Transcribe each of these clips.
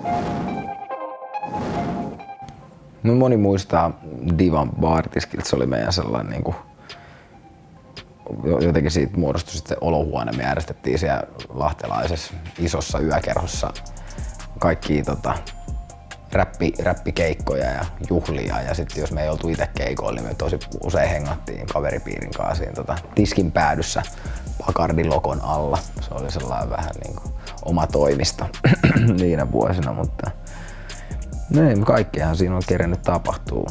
No moni muistaa Divan baaritiskiltä, se oli meidän sellainen niinku, jotenkin siitä muodostui sitten olohuone. Me järjestettiin siellä lahtelaisessa isossa yökerhossa kaikkia räppikeikkoja ja juhlia, ja sitten jos me ei oltu itse keikoilla, niin me tosi usein hengattiin kaveripiirin kanssa siinä tiskin päädyssä Bacardin lokon alla. Se oli sellainen vähän niinku oma toimisto niinä vuosina, mutta niin, kaikkeahan siinä on kerennyt tapahtuu.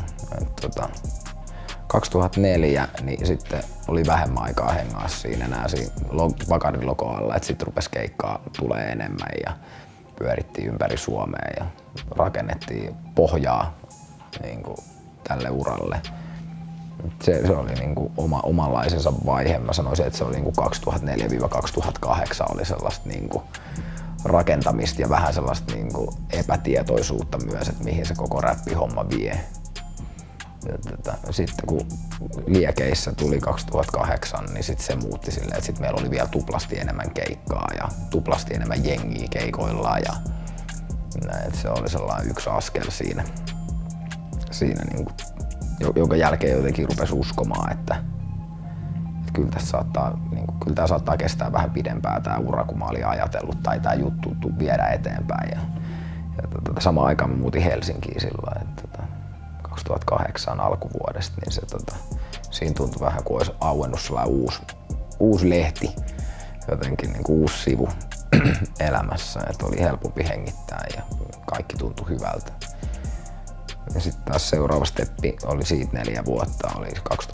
2004 niin sitten oli vähemmän aikaa hengaa siinä enää siinä Bacardin lokon alla, että sitten rupesi keikkaa tulee enemmän ja pyörittiin ympäri Suomea ja rakennettiin pohjaa niin kuin tälle uralle. Se oli niin kuin omanlaisensa vaihe. Mä sanoisin, että se oli niin kuin 2004-2008 oli sellaista niin kuin rakentamista ja vähän sellaista niin kuin epätietoisuutta myös, että mihin se koko räppihomma vie. Sitten kun Liekeissä tuli 2008, niin sitten se muutti silleen, että sitten meillä oli vielä tuplasti enemmän keikkaa ja tuplasti enemmän jengiä keikoillaan. Ja näin, se oli sellainen yksi askel siinä niin kuin, jonka jälkeen jotenkin rupesi uskomaan, että kyllä tämä saattaa kestää vähän pidempään tämä ura, kun mä olin ajatellut, tai tämä juttu viedä eteenpäin. Ja samaan aikaan mä muutin Helsinkiin silloin, että 2008 alkuvuodesta, niin se, siinä tuntui vähän kuin olisi auennut sellainen uusi lehti, jotenkin niin kuin uusi sivu elämässä, että oli helpompi hengittää ja kaikki tuntui hyvältä. Ja sitten taas seuraava steppi oli siitä 4 vuotta, oli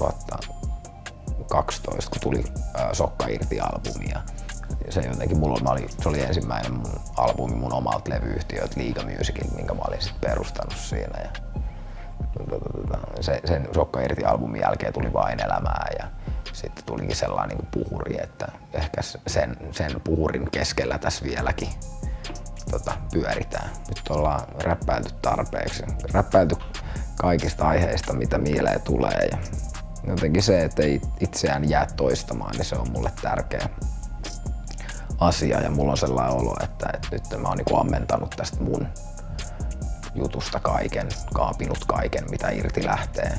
2012, kun tuli Sokka irti-albumi. Ja se jotenkin se oli ensimmäinen mun albumi mun omalta levyyhtiöltä Liiga Musicilta, minkä mä olin sitten perustanut siinä. Ja sen Sokka irti-albumin jälkeen tuli Vain elämää ja sitten tulikin sellainen niin kuin puhuri, että ehkä sen puhurin keskellä tässä vieläkin pyöritään. Nyt ollaan räppäilty tarpeeksi. Räppäilty kaikista aiheista, mitä mieleen tulee. Ja jotenkin se, että ei itseään jää toistamaan, niin se on mulle tärkeä asia. Ja mulla on sellainen olo, että nyt mä oon niin ammentanut tästä mun jutusta kaiken, kaapinut kaiken, mitä irti lähtee.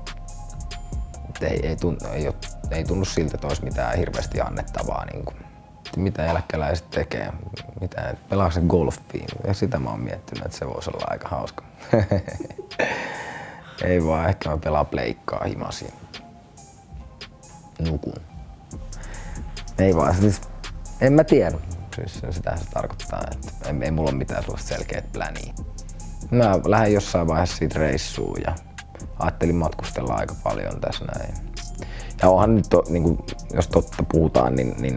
Ei tunnu siltä, että olisi mitään hirveästi annettavaa. Niin kuin, mitä eläkeläiset tekee, mitä pelaa se golfiin. Ja sitä mä oon miettinyt, että se voisi olla aika hauska. Ei vaan, ehkä mä pelaan pleikkaa himasin. Nukun. Ei vaan, siis en mä tiedä. Siis sitä se tarkoittaa, että ei mulla ole mitään sellaista selkeät pläniä. Mä lähden jossain vaiheessa siitä reissuun ja ajattelin matkustella aika paljon tässä näin. Ja onhan nyt, niin jos totta puhutaan, niin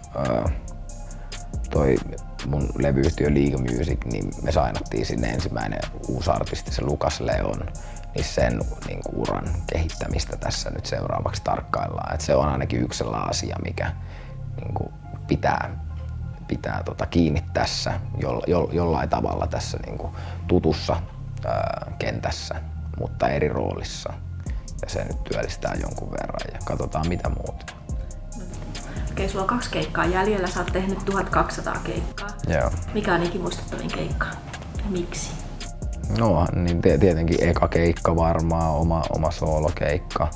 toi mun levyyhtiö Liiga Music, niin me sainattiin sinne ensimmäinen uusi artisti, se Lukas Leon, niin sen niin uran kehittämistä tässä nyt seuraavaksi tarkkaillaan. Et se on ainakin yksi sellainen asia, mikä niin pitää kiinni tässä jollain tavalla tässä niin tutussa kentässä, mutta eri roolissa. Ja se nyt työllistää jonkun verran ja katsotaan mitä muuta. Okei, sulla on 2 keikkaa jäljellä, sä oot tehnyt 1200 keikkaa. Joo. Mikä on ikimuistettavin keikka ja miksi? No niin tietenkin eka keikka varmaan, oma soolokeikka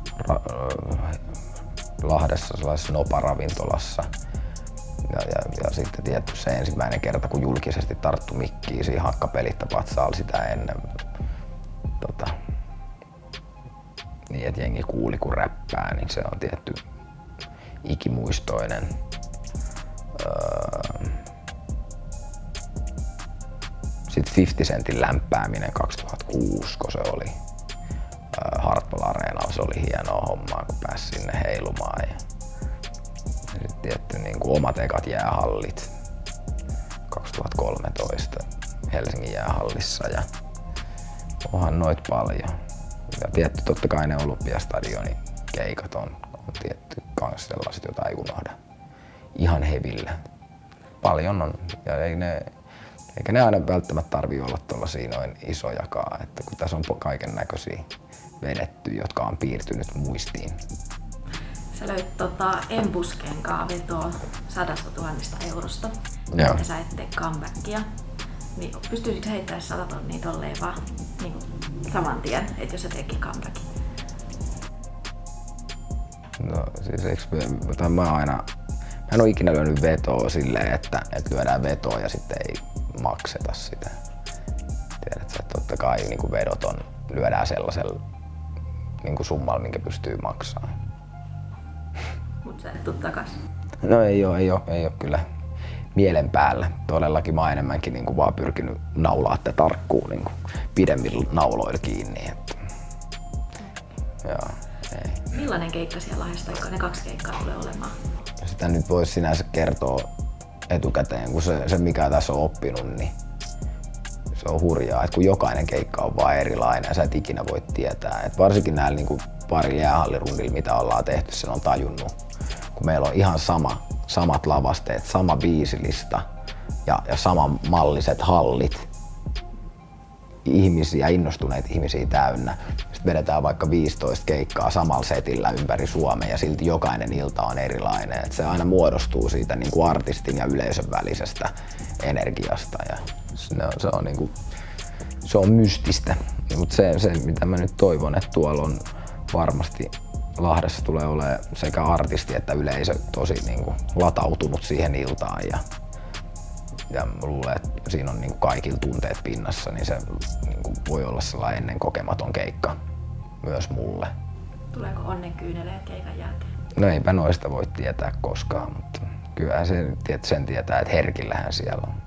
Lahdessa sellaisessa Nopa-ravintolassa. Ja sitten tietty se ensimmäinen kerta, kun julkisesti tarttu mikkiin siinä Hakkapelittä patsaalla sitä ennen. Niin, että jengi kuuli kun räppää, niin se on tietty ikimuistoinen. Sitten 50 Centin lämpääminen 2006, kun se oli Hartwall Areenalla, se oli hienoa hommaa, kun pääsi sinne heilumaan. Ja sitten tietty niin kuin omat ekat jäähallit 2013 Helsingin jäähallissa ja onhan noit paljon. Ja tietty totta kai ne Olympiastadionin keikat on tietty kans sellaiset, joita ei unohda ihan hevillä. Paljon on ja eikä ne aina välttämättä tarvii olla tuollaisia noin isojakaan, että kun tässä on kaiken näköisiä vedetty, jotka on piirtynyt muistiin. Sä löit Embusken vetoa 100 000 eurosta, Joo. että sä et tee comebackia. Niin pystyisikö heittämään 100 tonnia tolleen vaan niin saman tien, että jos sä teetkin comebackin? No siis mä en ole ikinä lyönyt vetoa silleen, että lyödään vetoa ja sitten ei makseta sitä. Tiedätkö, että totta kai niin vedot lyödään sellaisella niin summalla, minkä pystyy maksamaan. Mut sä et tuu takas? No ei oo kyllä mielen päällä. Todellakin mä oon enemmänkin niin vaan pyrkinyt naulaa tätä tarkkuun niin pidemmillä nauloilla kiinni. Että. Joo, ei. Millainen keikka siellä Lahdessa, tai ne 2 keikkaa tulee olemaan? Sitä nyt voisi sinänsä kertoa etukäteen, kun se mikä tässä on oppinut, niin se on hurjaa, että kun jokainen keikka on vaan erilainen ja sä et ikinä voi tietää. Et varsinkin näillä niin parilla jäähallirundilla, mitä ollaan tehty, sen on tajunnut. Kun meillä on ihan samat lavasteet, sama biisilista ja samanmalliset hallit, ihmisiä, innostuneita ihmisiä täynnä. Sitten vedetään vaikka 15 keikkaa samalla setillä ympäri Suomea ja silti jokainen ilta on erilainen. Et se aina muodostuu siitä niin kuin artistin ja yleisön välisestä energiasta. Ja se on mystistä. Mutta se, mitä mä nyt toivon, että tuolla on varmasti Lahdessa tulee olemaan sekä artisti että yleisö tosi niin kuin latautunut siihen iltaan. Ja mä luulen, että siinä on niin kuin kaikilla tunteet pinnassa, niin se niin kuin voi olla sellainen ennen kokematon keikka myös mulle. Tuleeko onnenkyyneleet keikan jälkeen? No eipä noista voi tietää koskaan, mutta kyllähän sen tietää, että herkillähän siellä on.